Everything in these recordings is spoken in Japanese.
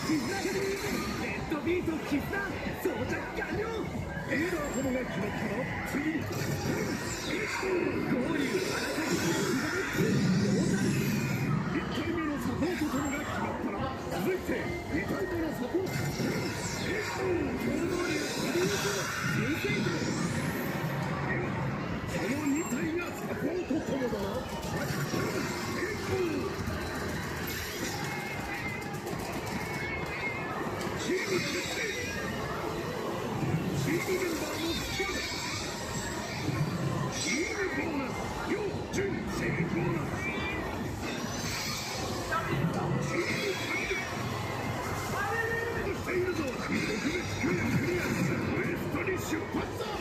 ッドビート絆装着完了。リーダー友が決まったら次に合流1体目のサポート友が決まったら続いて2体目のサポート共同流優先その2体がサポート友だな。チーム決定。チームメンバーのスキルチームボーナス要準正ボーナスチーム完了しているぞ。特別クリアウエストに出発だ。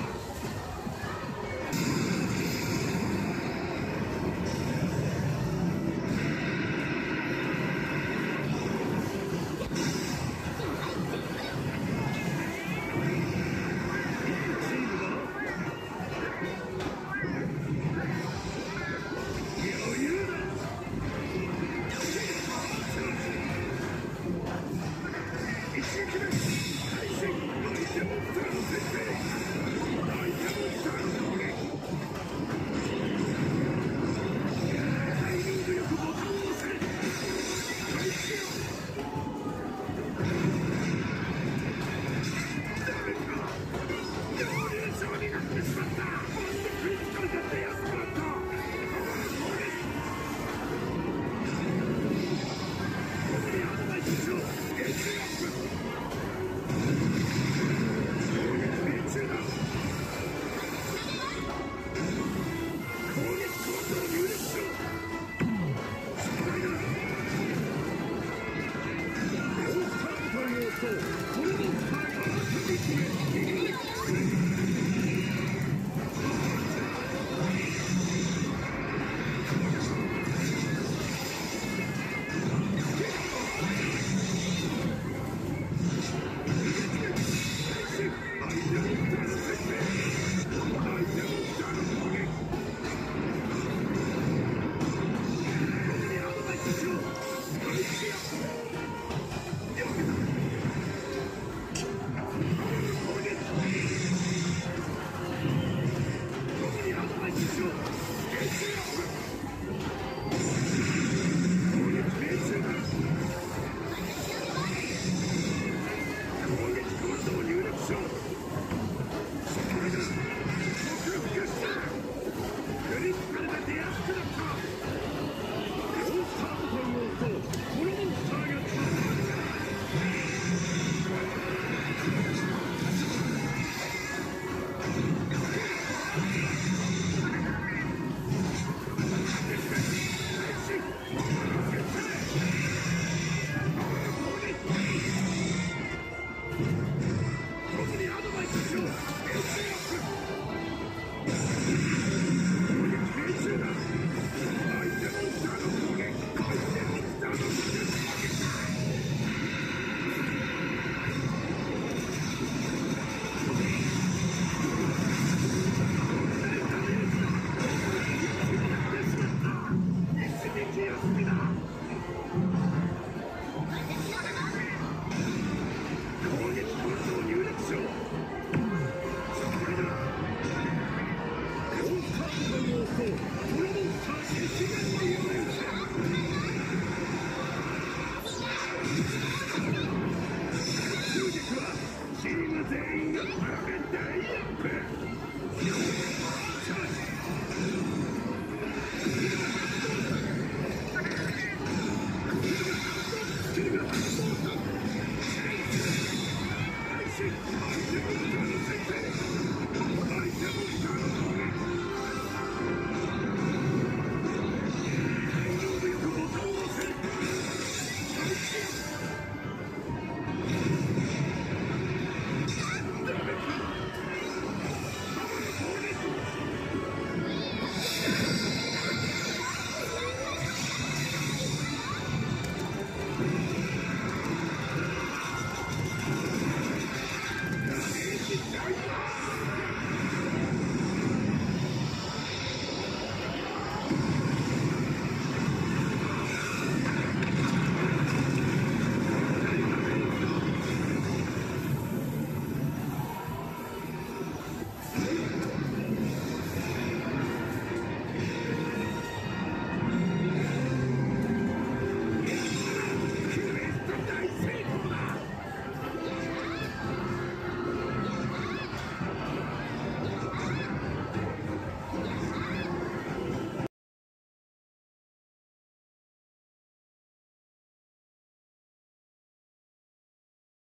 チーム全員が